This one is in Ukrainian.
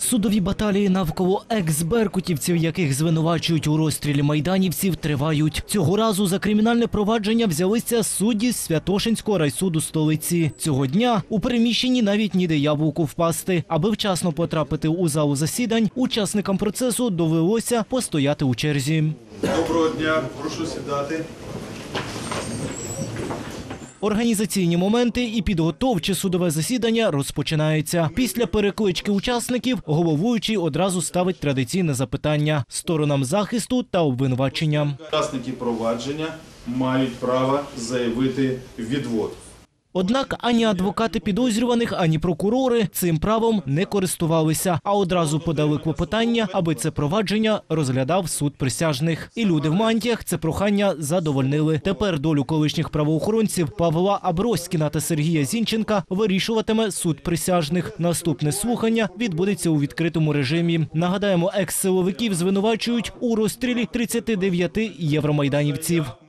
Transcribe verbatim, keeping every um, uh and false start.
Судові баталії навколо екс-беркутівців, яких звинувачують у розстрілі майданівців, тривають. Цього разу за кримінальне провадження взялися судді з Святошинського райсуду столиці. Цього дня у переміщенні навіть ніде яблуку впасти. Аби вчасно потрапити у залу засідань, учасникам процесу довелося постояти у черзі. Доброго дня, прошу сідати. Організаційні моменти і підготовче судове засідання розпочинаються. Після переклички учасників головуючий одразу ставить традиційне запитання сторонам захисту та обвинувачення. Учасники провадження мають право заявити відвод. Однак ані адвокати підозрюваних, ані прокурори цим правом не користувалися, а одразу подали клопотання, аби це провадження розглядав суд присяжних. І люди в мантіях це прохання задовольнили. Тепер долю колишніх правоохоронців Павла Аброськіна та Сергія Зінченка вирішуватиме суд присяжних. Наступне слухання відбудеться у відкритому режимі. Нагадаємо, екс-силовиків звинувачують у розстрілі тридцяти дев'яти євромайданівців.